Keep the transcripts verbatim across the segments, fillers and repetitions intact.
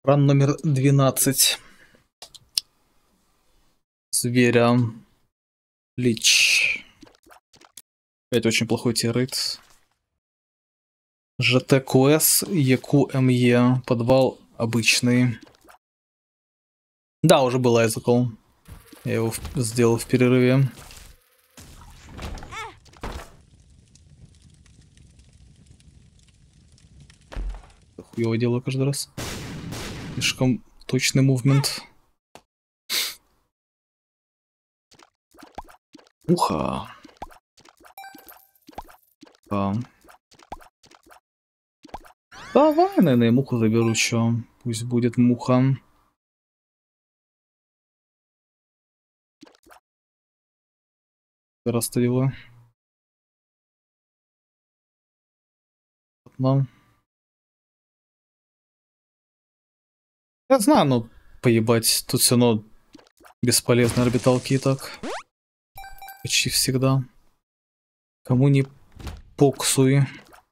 Ран номер двенадцать. Зверя. Лич. Опять очень плохой тирейт. ЖТ-КС, ЕКУ-МЕ. Подвал обычный. Да, уже был Айзекл. Я его в... сделал в перерыве. Хуёво делаю каждый раз. Слишком точный мувмент. Муха. А. Давай, наверное, муху заберу, чё. Пусть будет муха. Раз-то дела. Нам. Я знаю, но поебать. Тут все равно бесполезные орбиталки и так. Почти всегда. Кому не поксуй.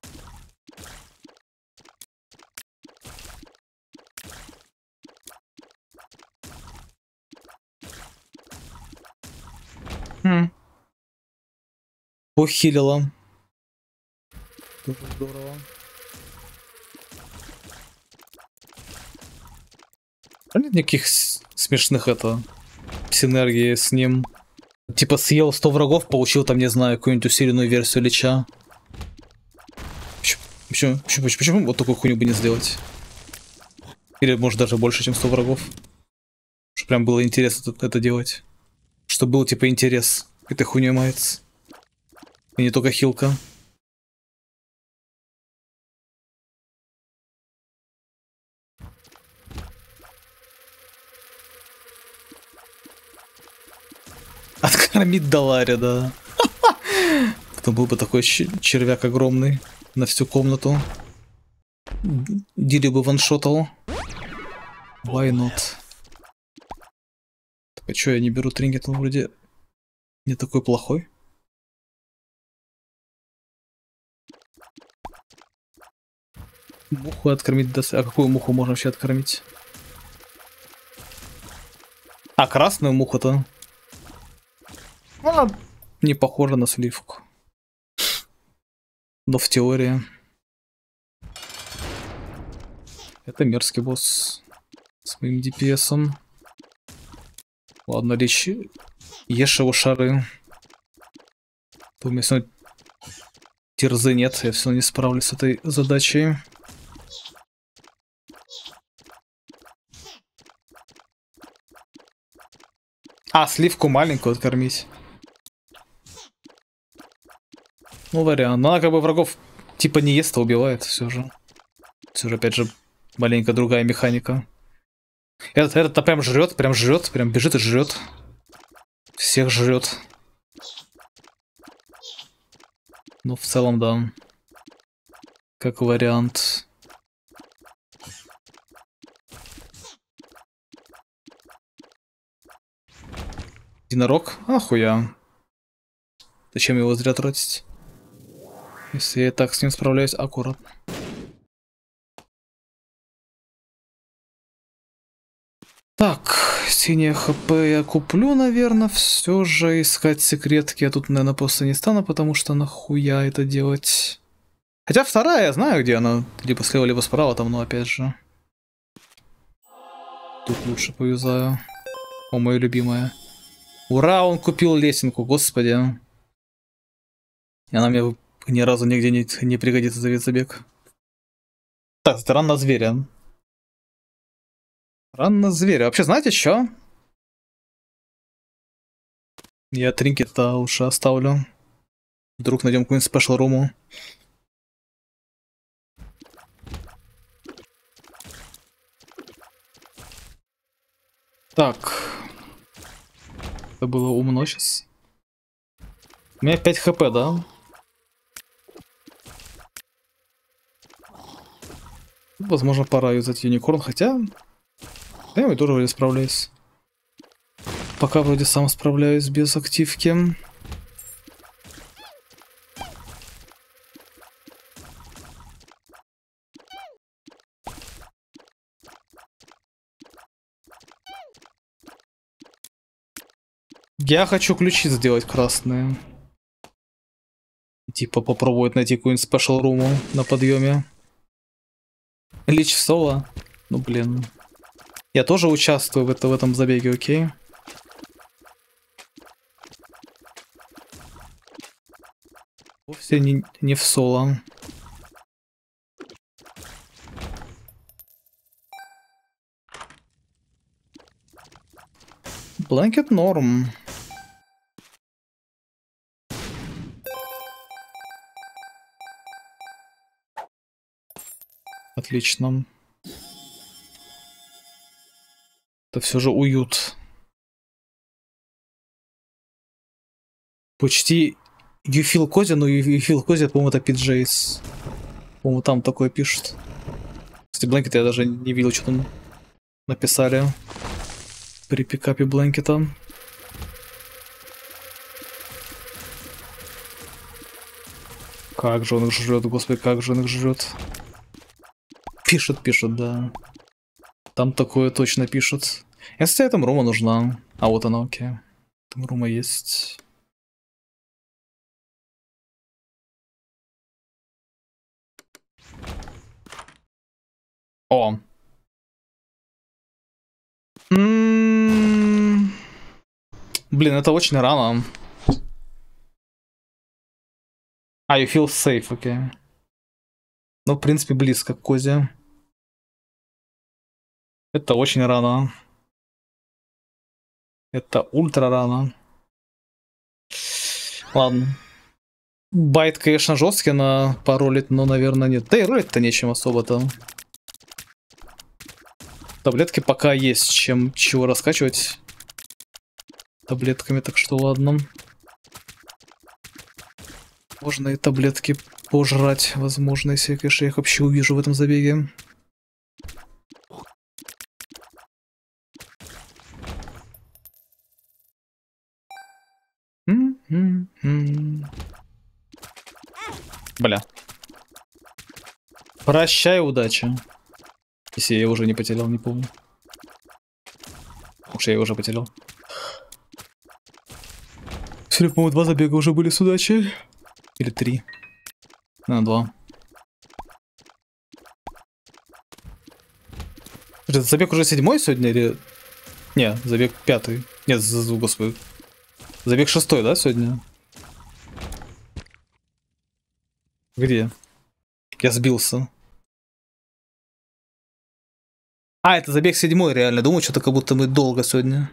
Хм. Похилила. Тоже здорово. А нет никаких смешных это синергии с ним. Типа съел сто врагов, получил там, не знаю, какую-нибудь усиленную версию лича. Почему, почему, почему, почему вот такую хуйню бы не сделать? Или может даже больше, чем сто врагов. Чтобы прям было интересно это, это делать. Чтобы был типа интерес к этой хуйне мается. И не только хилка. Откормить Даларе, да. Кто был бы такой червяк огромный на всю комнату. Дили бы ваншотал. Why not? Так, а чё я не беру тринкет? Он вроде не такой плохой. Муху откормить. А какую муху можно вообще откормить? А красную муху-то? Она не похожа на сливку. Но в теории. Это мерзкий босс. С моим ди пи эсом. Ладно, речь. Ешь его шары. То у меня все терзы нет. Я все равно не справлюсь с этой задачей. А, сливку маленькую откормить. Ну, вариант. Но она как бы врагов типа не ест, а убивает все же. Все же, опять же, маленько другая механика. Этот, этот прям жрет, прям жрет, прям бежит и жрет. Всех жрет. Ну, в целом, да. Как вариант. Единорог? Ахуя. Зачем его зря тратить? Если я так с ним справляюсь аккуратно. Так, синее хп я куплю, наверное, все же искать секретки я тут, наверное, просто не стану, потому что нахуя это делать. Хотя вторая, я знаю, где она, либо слева, либо справа там, но опять же. Тут лучше повязаю. О, моя любимая. Ура, он купил лесенку, господи. И она мне ни разу нигде не, не пригодится за забег. Так, это ран на зверя. Ран на зверя. Вообще, знаете что? Я тринкет-то лучше оставлю. Вдруг найдем какую-нибудь спешл-руму. Так. Это было умно сейчас. У меня пять хп, да? Возможно, пора юзать юникорн, хотя... Да, я тоже вроде справляюсь. Пока вроде сам справляюсь без активки. Я хочу ключи сделать красные. Типа попробовать найти какую-нибудь спешл руму на подъеме. Лич в соло. Ну блин. Я тоже участвую в, это, в этом забеге, окей? Вовсе не, не в соло. Blanket норм. Отлично. Это все же уют. Почти You feel cozy, но You feel cozy, по-моему, это пи джейс. По-моему, там такое пишут. Кстати, Blanket я даже не видел, что там написали при пикапе Бланкета. Как же он их жрет, господи, как же он их жрет. Пишет, пишет, да. Там такое точно пишут. Если там рума нужна. А вот она, окей. Там рума есть. О. М-м-м. Блин, это очень рано. А, you feel safe, окей. Okay. Ну, в принципе, близко к козе. Это очень рано. Это ультра рано. Ладно. Байт, конечно, жесткий на поролить, но, наверное, нет. Да и ролить-то нечем особо-то. Таблетки пока есть, чем чего раскачивать таблетками, так что ладно. Можно и таблетки пожрать, возможно, если я, конечно, их вообще увижу в этом забеге. Бля. Прощай, удачи. Если я уже не потерял, не помню. Уж я его уже потерял. Все, по-моему, два забега уже были с удачей. Или три. На, два. Это забег уже седьмой сегодня или... Не, забег пятый. Нет, господи. Забег шестой, да, сегодня? Где? Я сбился. А, это забег седьмой, реально. Думаю, что-то как будто мы долго сегодня.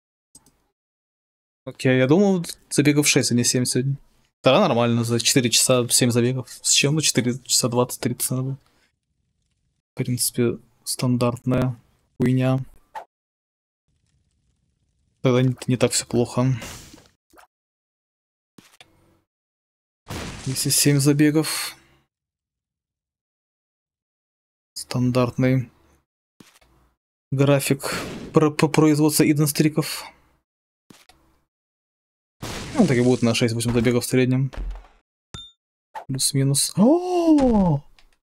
Окей, я думал, забегов шесть, а не семь сегодня. Да, нормально, за четыре часа семь забегов. С чем? Ну, четыре часа двадцать тридцать надо. В принципе, стандартная хуйня. Тогда не, не так все плохо. Если семь забегов. Стандартный график про про производства иден-стриков. Ну, так и будет на шесть-восемь забегов в среднем. Плюс-минус. О!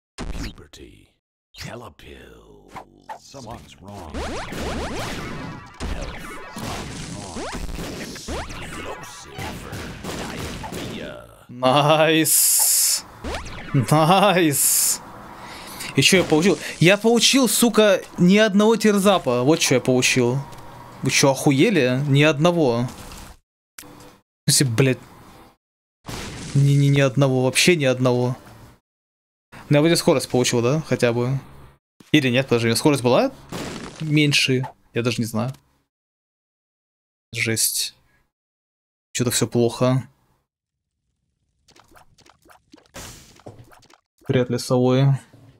Найс. Найс. И что я получил? Я получил, сука, ни одного терзапа. Вот что я получил. Вы что, охуели? Ни одного. Если, блядь. Ни, ни, ни одного, вообще ни одного. Ну, я вроде скорость получил, да? Хотя бы. Или нет, подожди, скорость была меньше? Я даже не знаю. Жесть. Что-то все плохо. Вряд ли совое.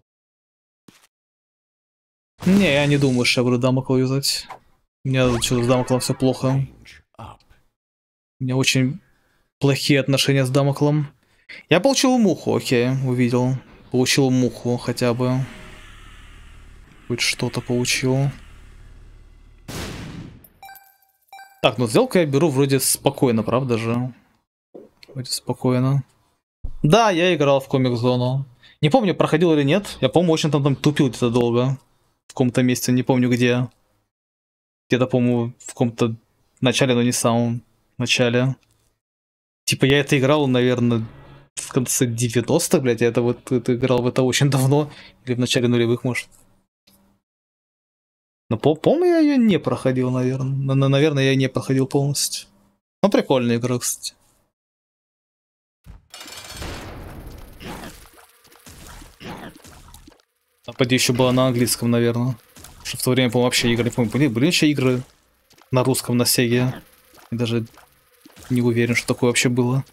Не, я не думаю, что я буду дамокл юзать. У меня что-то с дамоклом все плохо. У меня очень плохие отношения с дамоклом. Я получил муху, окей, увидел. Получил муху хотя бы. Хоть что-то получил. Так, ну сделку я беру вроде спокойно, правда же? Вроде спокойно. Да, я играл в комик-зону. Не помню, проходил или нет. Я, по-моему, очень там, там тупил где-то долго. В каком-то месте, не помню где. Где-то, по-моему, в каком-то начале, но не самом. в начале. Типа я это играл, наверное, в конце девяностых, блядь, я это вот это играл в это очень давно. Или в начале нулевых, может. Но, по-моему, я ее не проходил, наверное. Наверное, я не проходил полностью. Ну, прикольная игра, кстати. А поди еще была на английском, наверное. Что в то время, по-моему, вообще игры, не помню, были, были еще игры на русском, на Сеге. Я даже не уверен, что такое вообще было.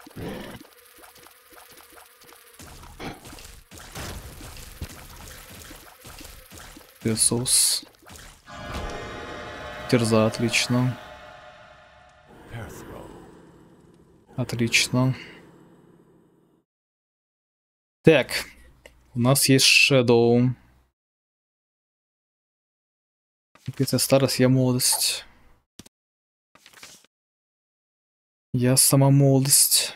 Иисус. Терза, отлично. Отлично. Так. У нас есть Shadow. Это старость, я молодость. Я сама молодость.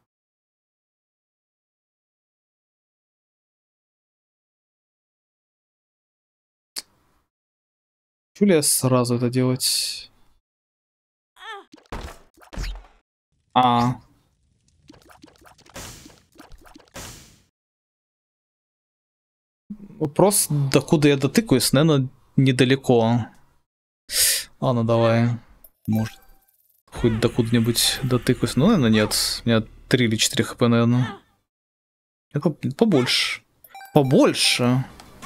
Хочу ли я сразу это делать? А. Вопрос, докуда я дотыкаюсь, наверное, недалеко. Ладно, давай. Может, хоть докуда-нибудь дотыкаюсь. Ну, наверное, нет. У меня три или четыре хп, наверное. Это побольше. Побольше.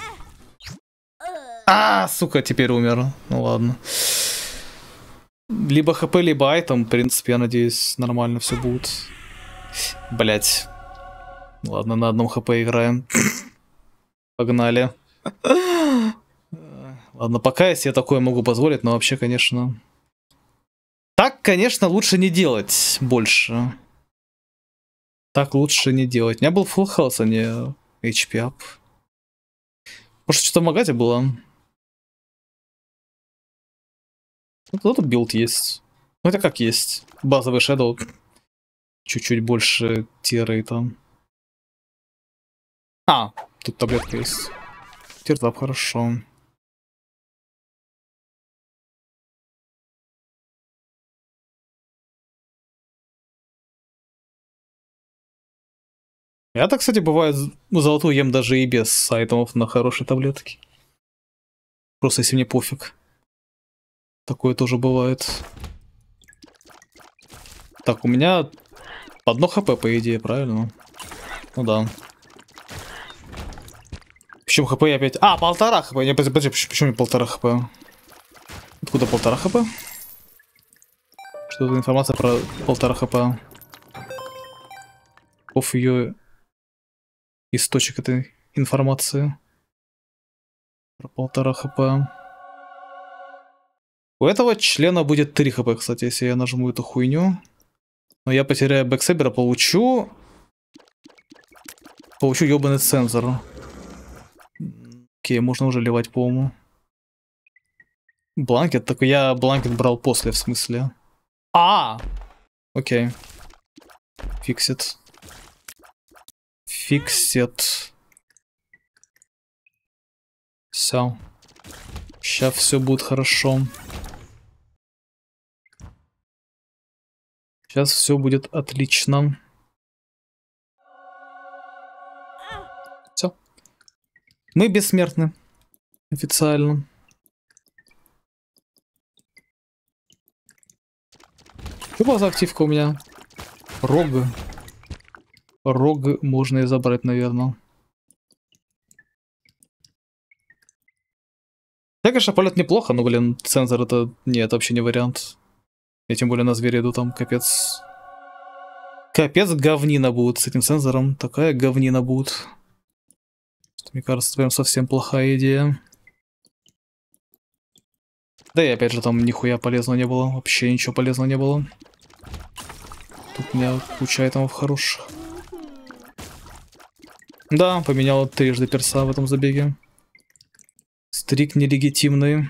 А, сука, теперь умер. Ну ладно. Либо хп, либо айтем. В принципе, я надеюсь, нормально все будет. Блять. Ладно, на одном хп играем. Погнали. Ладно, пока я себе такое могу позволить, но вообще, конечно... Так, конечно, лучше не делать больше. Так лучше не делать. У меня был full health, а не эйч пи up. Может, что-то в магазе было? Ну, кто-то билд есть. Ну, это как есть. Базовый Shadow. Чуть-чуть больше тирейта. А, тут таблетка есть. Тиртап, хорошо. Я-то, кстати, бывает золотую ем даже и без айтемов на хорошие таблетки. Просто если мне пофиг. Такое тоже бывает. Так, у меня одно хп, по идее, правильно? Ну да. Причем хп я опять... А, полтора хп. Не, подожди, подожди, почему не полтора хп? Откуда полтора хп? Что за информация про полтора хп? Оф ее источник этой информации. Про полтора хп. У этого члена будет три хп, кстати, если я нажму эту хуйню. Но я потеряю бэксебера, получу... Получу ёбаный цензор. Окей, можно уже ливать, по-моему. Бланкет? Так я бланкет брал после, в смысле. А! Окей. Фиксит. Фиксит. Все. Сейчас все будет хорошо. Сейчас все будет отлично. Все. Мы бессмертны. Официально. Что была за активка у меня? Рог. Рог можно и забрать, наверное. Я, конечно, полет неплохо, но, блин, цензор это... Нет, вообще не вариант. Я тем более на зверя иду, там капец. Капец говнина будет с этим цензором. Такая говнина будет. Мне кажется, прям совсем плохая идея. Да и опять же там нихуя полезного не было. Вообще ничего полезного не было. Тут у меня куча айтемов хороших. Да, поменял трижды перса в этом забеге. Стрик нелегитимный.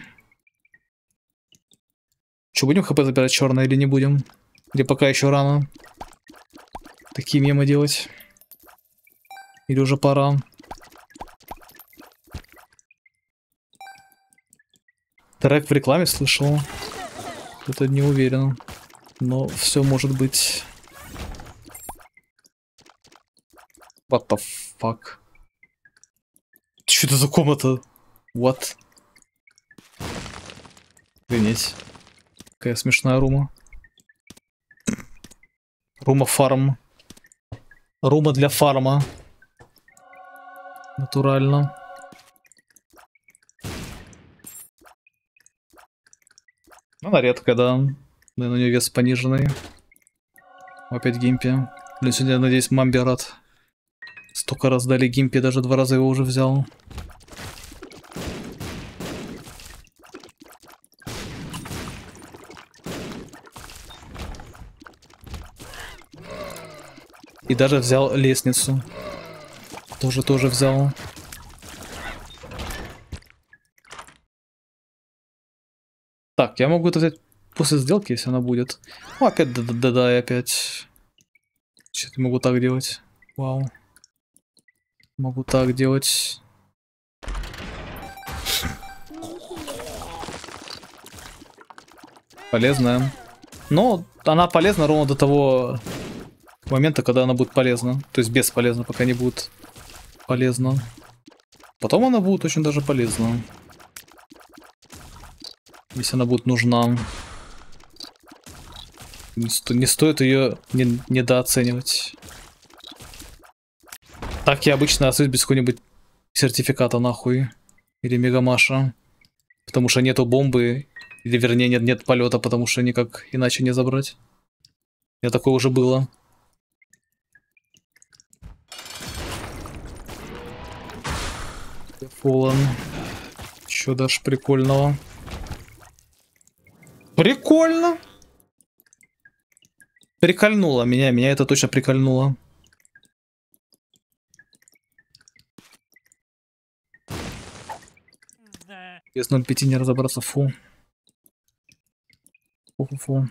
Че, будем хп забирать черное или не будем? Или пока еще рано? Такие мемы делать? Или уже пора? Трек в рекламе слышал. Это не уверен. Но все может быть. What the fuck? Что это за комната? What? Охренеть. Какая смешная рума. Рума фарм. Рума для фарма. Натурально. Она редкая, да. Наверное, у нее вес пониженный. Опять гимпи. Блин, сегодня, я надеюсь, мамбе рад. Столько раз дали гимпи, даже два раза его уже взял. И даже взял лестницу. Тоже, тоже взял. Так, я могу это взять после сделки, если она будет. Ну, опять да-да-да, и опять. Что-то могу так делать. Вау. Могу так делать. Полезная. Но она полезна ровно до того момента, когда она будет полезна. То есть бесполезна, пока не будет полезна. Потом она будет очень даже полезна. Если она будет нужна. Не, сто, не стоит ее не, недооценивать. Так я обычно остаюсь без какого-нибудь сертификата нахуй. Или мегамаша. Потому что нету бомбы. Или вернее нет, нет полета, потому что никак иначе не забрать. Я такое уже было. Фолан. Чё дашь прикольного? Прикольно! Прикольнуло меня, меня это точно прикольнуло. Без ноль пять не разобраться, фу. Фу-фу-фу.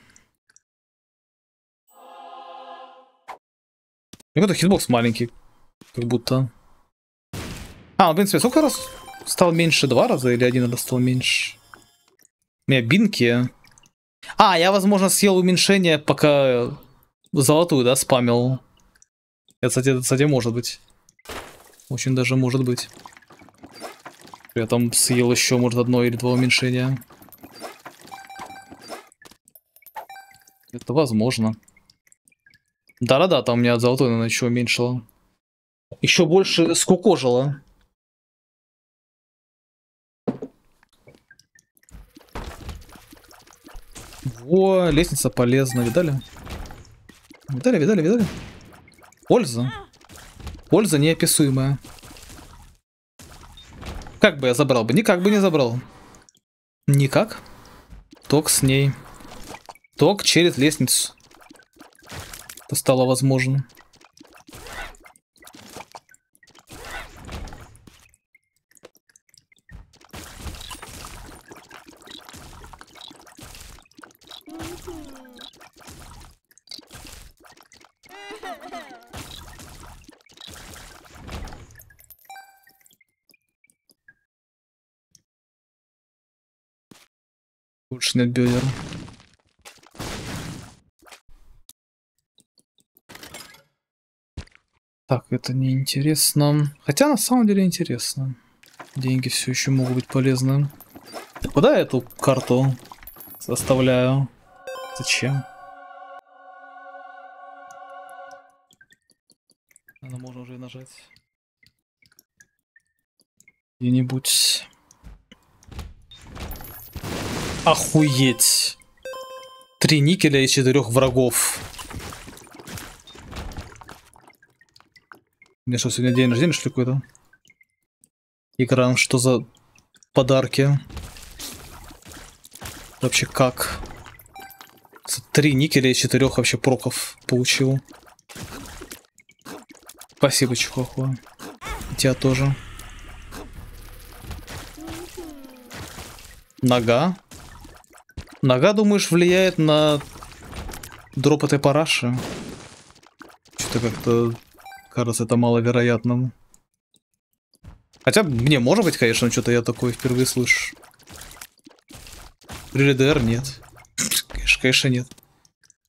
Какой-то хитбокс маленький. Как будто. А, в принципе, сколько раз стал меньше? Два раза или один раз стал меньше? У меня бинки. А, я, возможно, съел уменьшение, пока золотую, да, спамил. Это, кстати, кстати, может быть. Очень даже может быть. Я там съел еще, может, одно или два уменьшения. Это возможно. Да-да-да, там у меня золотой, наверное, еще уменьшило. Еще больше скукожило. Во, лестница полезна, видали? Видали, видали, видали? Польза. Польза неописуемая. Как бы я забрал бы? Никак бы не забрал. Никак. Ток с ней. Ток через лестницу. Это стало возможно. Лучше нет бедер. Так, это неинтересно. Хотя на самом деле интересно. Деньги все еще могут быть полезны. Куда я эту карту оставляю? Зачем? Она можно уже и нажать. Где-нибудь. Охуеть. Три никеля и четырех врагов. У меня что, сегодня день рождения, что ли, какой-то? Экран, что за подарки? Вообще как? Три никеля и четырех вообще проков получил. Спасибо, Чихуахуа. И тебя тоже. Нога. Нога, думаешь, влияет на дроп этой параши? Что-то как-то кажется это маловероятным. Хотя мне может быть, конечно, что-то я такое впервые слышу. При РДР нет. Конечно, конечно нет.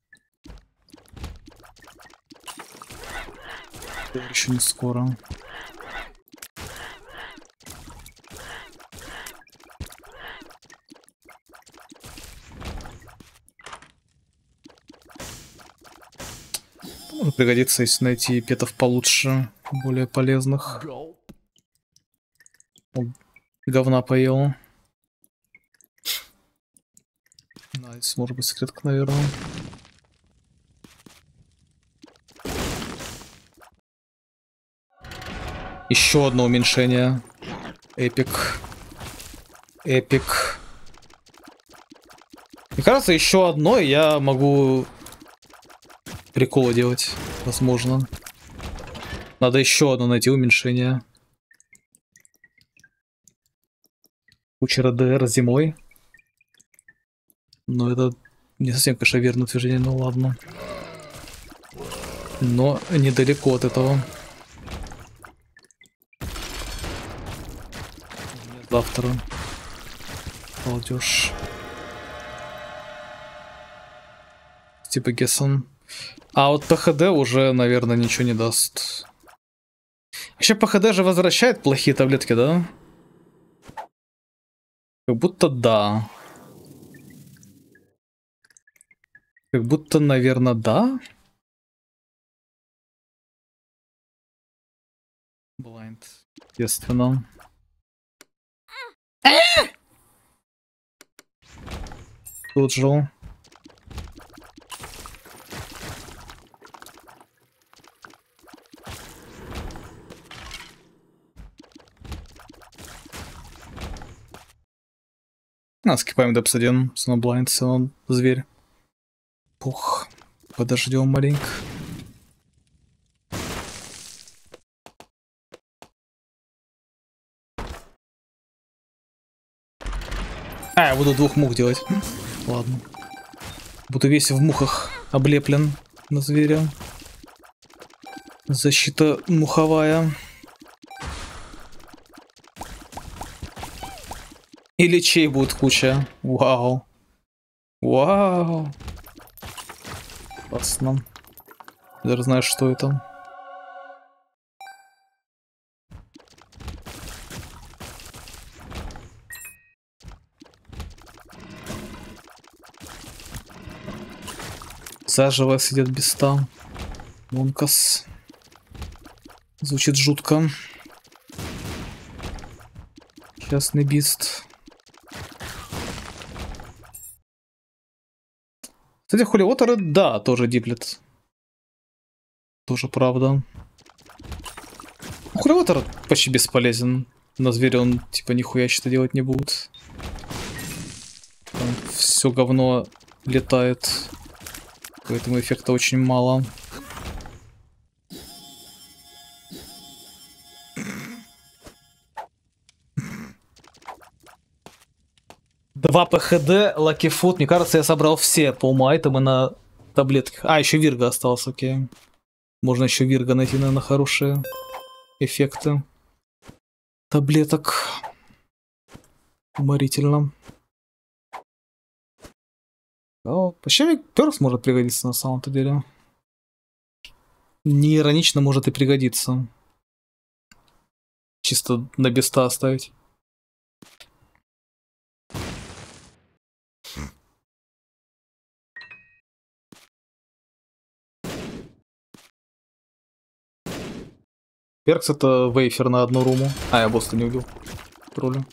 Еще не скоро. Может пригодится, если найти петов получше, более полезных. О, говна поел. Найс, может быть, секретка, наверное. Еще одно уменьшение. Эпик. Эпик. Мне кажется, еще одно, и я могу приколы делать. Возможно. Надо еще одно найти уменьшение. Куча РДР зимой. Но это не совсем, конечно, верное утверждение, ну ладно. Но недалеко от этого. Завтра. Молодежь. Типа Гессон. А вот ПХД уже, наверное, ничего не даст. Вообще ПХД же возвращает плохие таблетки, да? Как будто да. Как будто, наверное, да. Blind. Естественно. Тут жил. А, скипаем депс один. Snowblind, все равно зверь. Пух. Подождем маленько. А, я буду двух мух делать. Ладно. Буду весь в мухах облеплен на зверя. Защита муховая. И лечей будет куча. Вау. Вау. Классно. Я даже знаю, что это. Заживо сидят беста. Монкас. Звучит жутко. Частный бист. Кстати, холивотеры, да, тоже диплет. Тоже правда. Холивотер почти бесполезен. На звере он типа нихуя что-то делать не будет. Там все говно летает. Поэтому эффекта очень мало. Два ПХД, Lucky Food. Мне кажется, я собрал все полма-айтемы на таблетках. А, еще Вирга остался, окей. Можно еще Вирга найти, наверное, хорошие эффекты таблеток. Уморительно. О, почему Перс может пригодиться на самом-то деле? Не иронично может и пригодиться. Чисто на беста оставить. Перкс это вейфер на одну руму. А, я босса не убил. Тролля.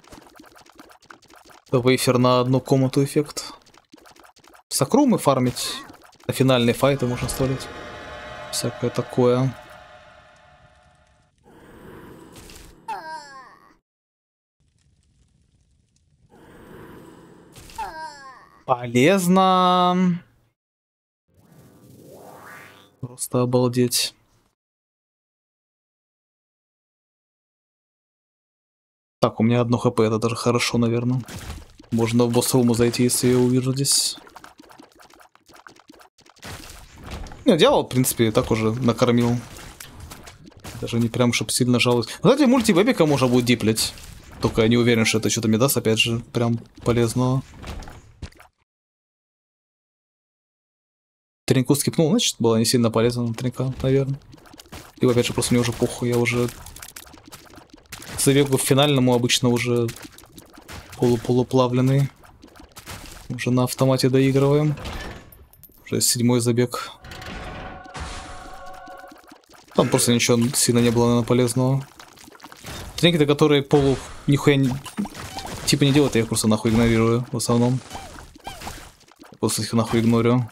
Это вейфер на одну комнату эффект. Сакрумы фармить. На финальные файты можно ставить. Всякое такое. Полезно. Просто обалдеть. Так, у меня одно хп, это даже хорошо, наверное. Можно в босс-руму зайти, если я увижу здесь. Не, дьявол, в принципе, и так уже накормил. Даже не прям, чтобы сильно жалуюсь. Кстати, мультивебика можно будет диплить. Только я не уверен, что это что-то мне даст, опять же, прям полезного. Тринку скипнул, значит, было не сильно полезно на тринка, наверное. И опять же, просто мне уже похуй, я уже забегу к финальному обычно уже полуполуплавленный. Уже на автомате доигрываем. Уже седьмой забег. Там просто ничего сильно не было, наверное, полезного. Треники, которые полу нихуя не... типа не делают, я их просто нахуй игнорирую в основном. Просто их нахуй игнорю.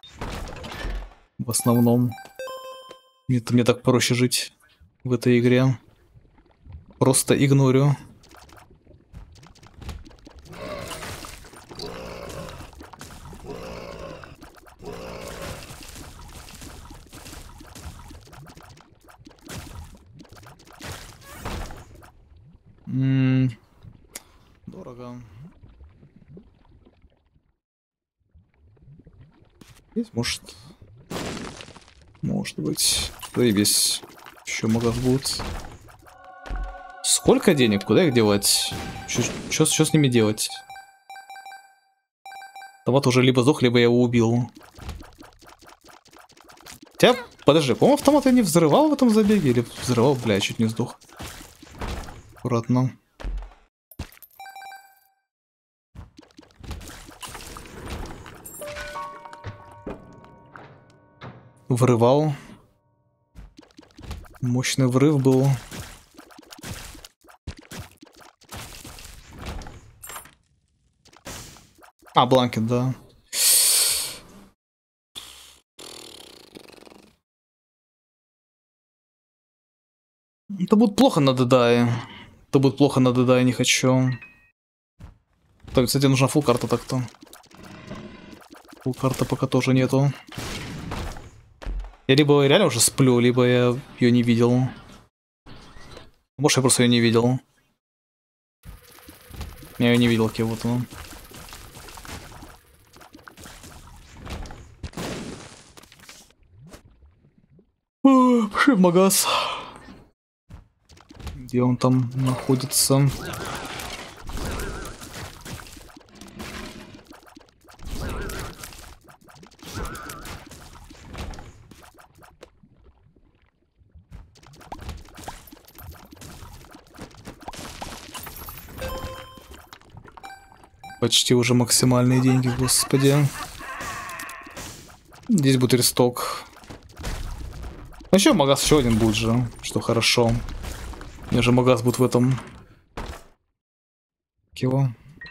В основном. Мне, мне так проще жить в этой игре. Просто игнорю. М-м, дорого. Здесь может... Может быть. Да и весь еще магаз будет. Сколько денег? Куда их девать? Что с ними делать? Автомат уже либо сдох, либо я его убил. Хотя, подожди, по-моему, автомат я не взрывал в этом забеге? Или взрывал, бля, я чуть не сдох. Аккуратно. Врывал. Мощный врыв был. А, бланкет, да. Это будет плохо на дедае. Это будет плохо на дедае, не хочу. Так, кстати, нужна фулл карта так-то. Фулл карта пока тоже нету. Я либо реально уже сплю, либо я ее не видел. Может, я просто ее не видел. Я ее не видел, кого-то. Пошли в магаз. Где он там находится? Почти уже максимальные деньги, господи. Здесь будет ресток. Ну еще магаз еще один будет же, что хорошо. У меня же магаз будет в этом. Кего?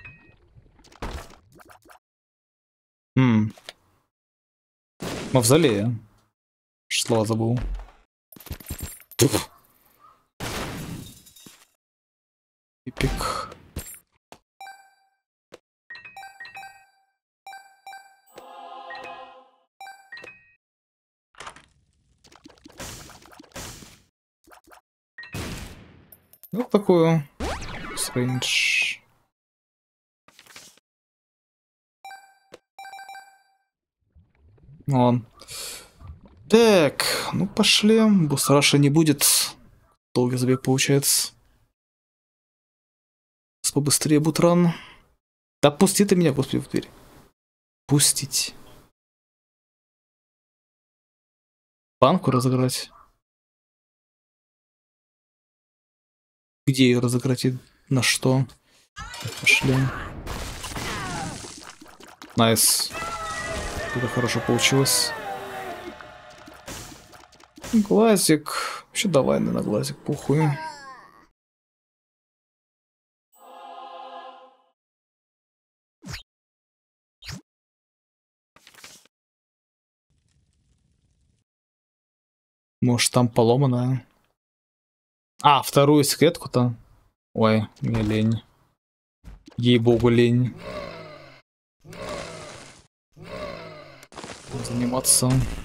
Хм. Мавзолея. Слова забыл. Эпик. Вот такую. Стрэндж. Вон. Так, ну пошли. Бусраша не будет. Долгий забег получается. Побыстрее, Бутран. Да пусти ты меня, господи, в дверь. Пустить. Банку разыграть. Где ее разыграть и на что? Пошли. Найс. Это хорошо получилось. Глазик. Вообще давай на глазик, похуй. Может там поломанная. А, вторую секретку-то. Ой, мне лень. Ей-богу, лень. Заниматься.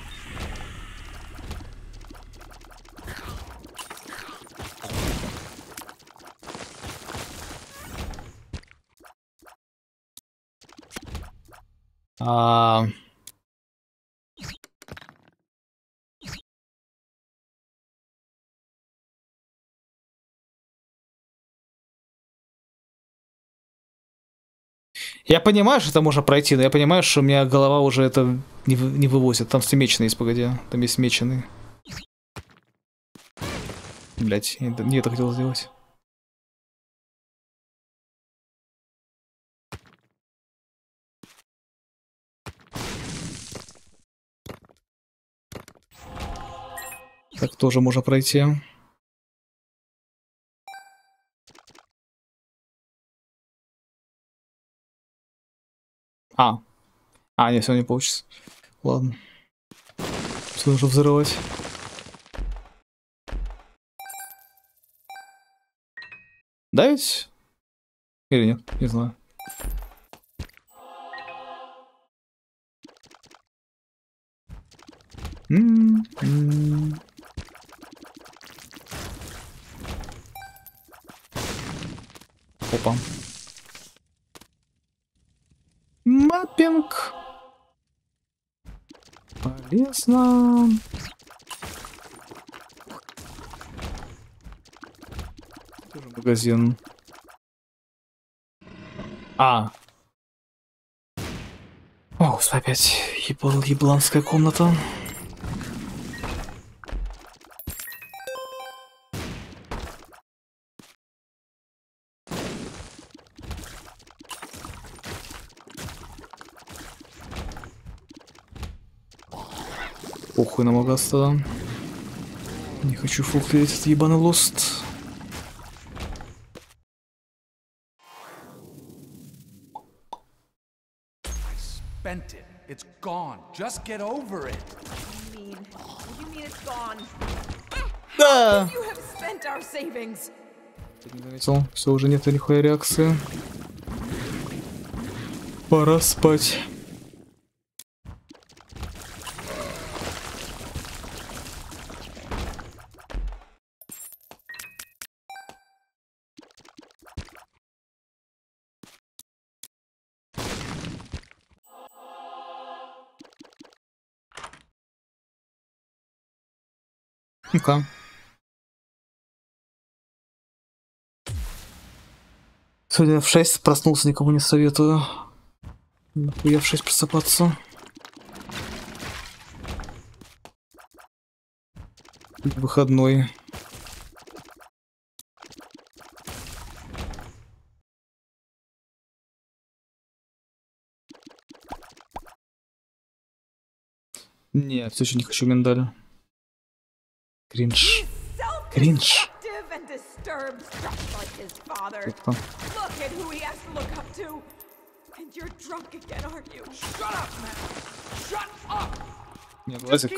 А... Я понимаю, что это можно пройти, но я понимаю, что у меня голова уже это не, вы, не вывозит. Там все меченые есть, погоди. Там есть меченые. Блять, не, не это хотел сделать. Так тоже можно пройти. А. А, нет, все не получится. Ладно. Все нужно взрывать. Да ведь? Или нет? Не знаю. М-м-м. Опа. Маппинг. Полезно. Тоже магазин. А. О, опять ебал, ебланская комната. Похуй на магаз-то. Не хочу фулфилить этот ебаный лост. It's gone. Just get over it. What do you mean? What do you mean it's gone? Да. You have spent our savings. Не заметил. Все, уже нет нихуя реакции. Пора спать. Ну-ка. Сегодня в шесть проснулся, никому не советую. Нахуя в шесть просыпаться. Выходной. Нет, все еще не хочу миндаль. Кринж. Кринж. Это. Не, глазик.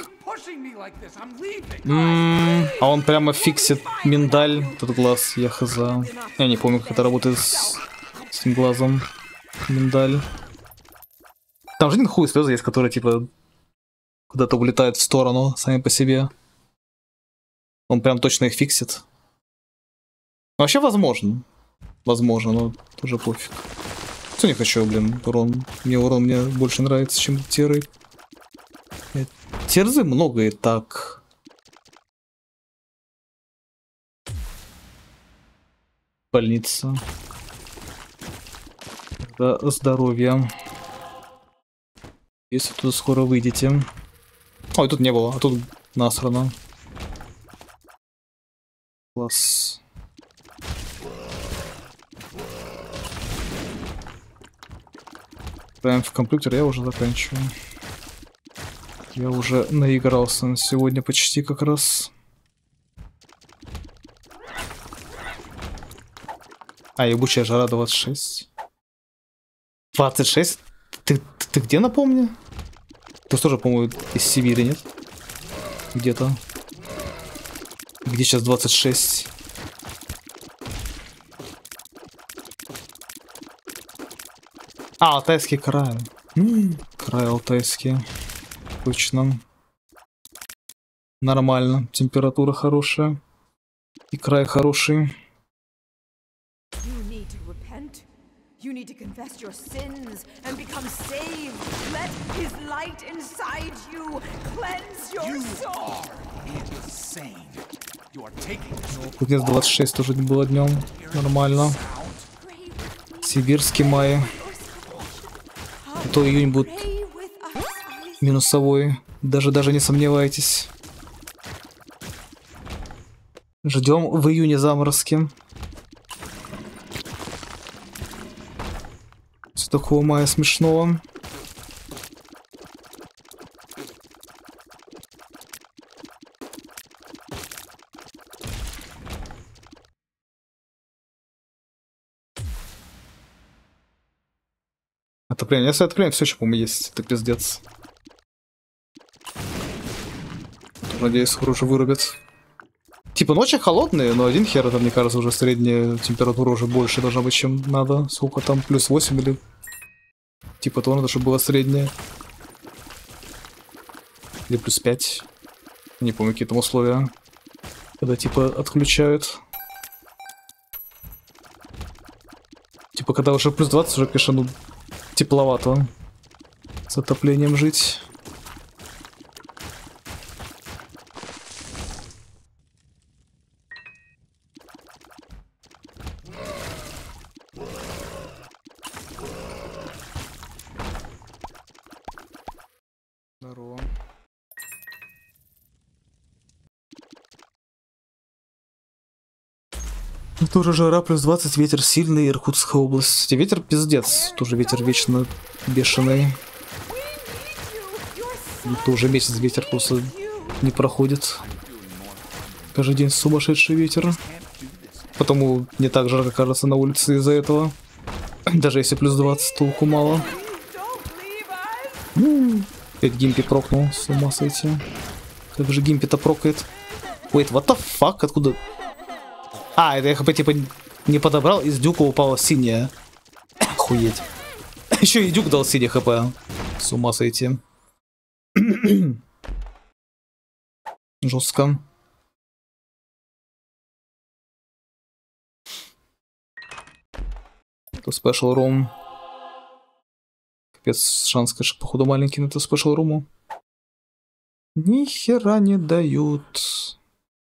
М-м-м, а он прямо фиксит миндаль, этот глаз, я хз. Я не помню, как это работает с, с этим глазом. Миндаль. Там же один хуй слезы есть, которые типа куда-то улетают в сторону сами по себе. Он прям точно их фиксит. Вообще возможно. Возможно, но тоже пофиг. Все не хочу, блин, урон. Мне урон мне больше нравится, чем теры. Терзы много и так. Больница. Да, здоровье. Если туда скоро выйдете. Ой, тут не было, а тут насрано. Класс. Прям в компьютер я уже заканчиваю. Я уже наигрался на сегодня почти как раз. А, ебучая жара двадцать шесть. двадцать шесть? Ты, ты, ты где, напомни? Ты тоже, по-моему, из Сибири, нет? Где-то. Где сейчас двадцать шесть? А, Алтайский край. М-м, край Алтайский. Точно. Нормально. Температура хорошая. И край хороший. You need to confess your sins and become saved. Let his light inside you cleanse your soul. Кузнец двадцать шесть тоже не было днем. Нормально. Сибирский май. А то июнь будет минусовой. Даже даже не сомневайтесь. Ждем в июне заморозки. С такого мая смешного. Отопление. Если отопление, все еще, по-моему, есть. Это пиздец. Надеюсь, скоро уже вырубят. Типа ночи холодные, но один хер, это, мне кажется, уже средняя температура уже больше должна быть, чем надо. Сколько там? Плюс восемь или... Типа то надо, чтобы была средняя. Или плюс пять. Не помню, какие там условия. Когда типа отключают. Типа когда уже плюс двадцать, уже, конечно, ну... тепловато с отоплением жить. Здорово. Тоже жара, плюс двадцать, ветер сильный, Иркутская область. Ветер пиздец, тоже ветер вечно бешеный. Тоже месяц ветер просто не проходит. Каждый день сумасшедший ветер. Потому не так жарко, кажется, на улице из-за этого. Даже если плюс двадцать, толку мало. Опять Гимпи прокнул, с ума сойти. Как же Гимпи-то прокает? Wait, what the fuck? Откуда... А, это я хп типа не подобрал, из дюка упала синяя. Охуеть. Еще и дюк дал синий хп. С ума сойти. Жестко. Это спешл рум. Капец, шанс, конечно, походу маленький на эту спешл руму. Ни хера не дают.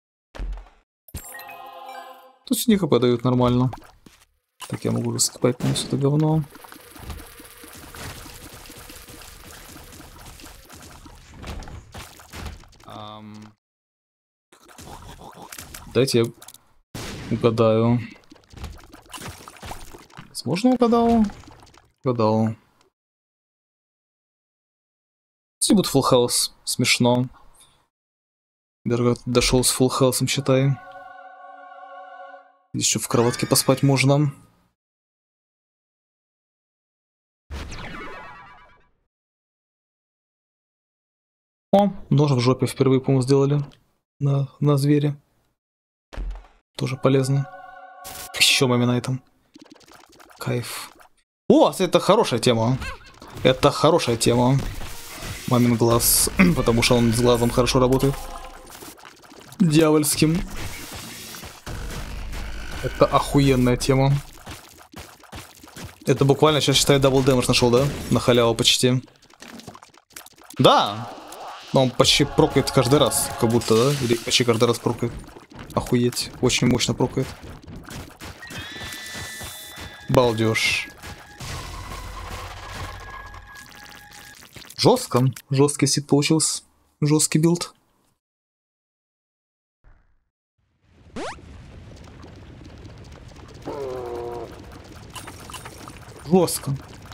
Тут синий хп дают нормально. Так, я могу раскопать на все это говно. Um... Дайте я угадаю. Возможно, угадал? Угадал. Если будет full health, смешно. Даже дошел с full health, считай. Здесь еще в кроватке поспать можно. О, нож в жопе впервые, по-моему, сделали. На, на звере. Тоже полезно. Еще маме на этом. Кайф. О, это хорошая тема. Это хорошая тема. Мамин глаз. Потому что он с глазом хорошо работает. Дьявольским. Это охуенная тема. Это буквально сейчас, считай, дабл дэмэдж нашел, да? На халяву почти. Да! Но он почти прокает каждый раз, как будто, да? Или почти каждый раз прокает. Охуеть. Очень мощно прокает. Балдеж. Жестко. Жесткий сид получился. Жесткий билд. Жестко.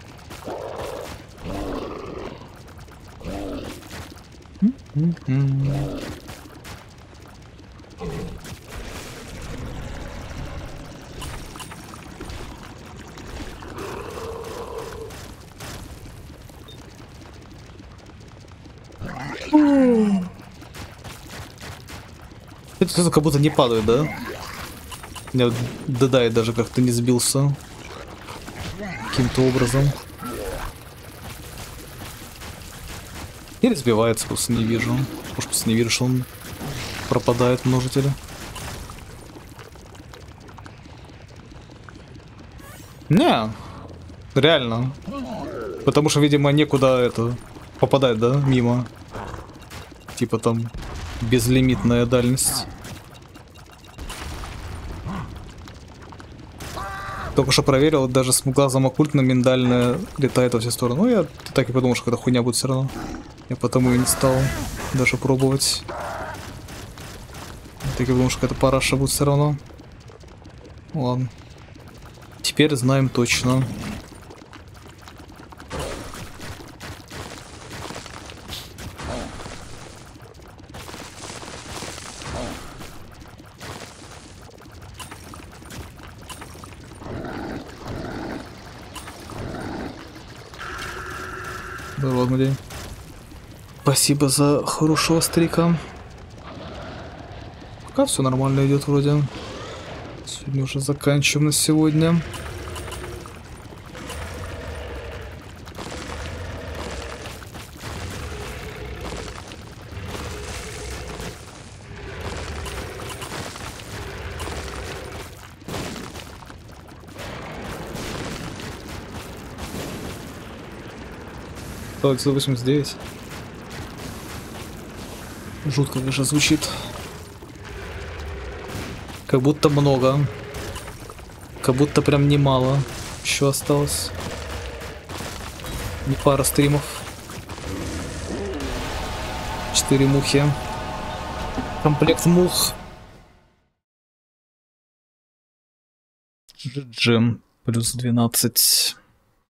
Это как будто не падает, да? Меня дедает даже как-то не сбился. Каким-то образом. Или сбивается, просто не вижу. Может, просто не вижу, что он пропадает множителя. Не, реально. Потому что, видимо, некуда это попадать, да, мимо. Типа там безлимитная дальность. Только что проверил, даже с глазом оккультно миндальная летает во все стороны. Ну, я так и подумал, что эта хуйня будет все равно. Я потому и не стал даже пробовать. Это Так я думал, что какая-то параша будет все равно. Ладно. Теперь знаем точно. Да ладно, день. Спасибо за хорошего стрика. Пока все нормально идет вроде. Сегодня уже заканчиваем на сегодня. Так, сто восемьдесят девять. Жутко, конечно, звучит. Как будто много. Как будто прям немало. Еще осталось. Не пара стримов. Четыре мухи. Комплект мух. Джем плюс двенадцать.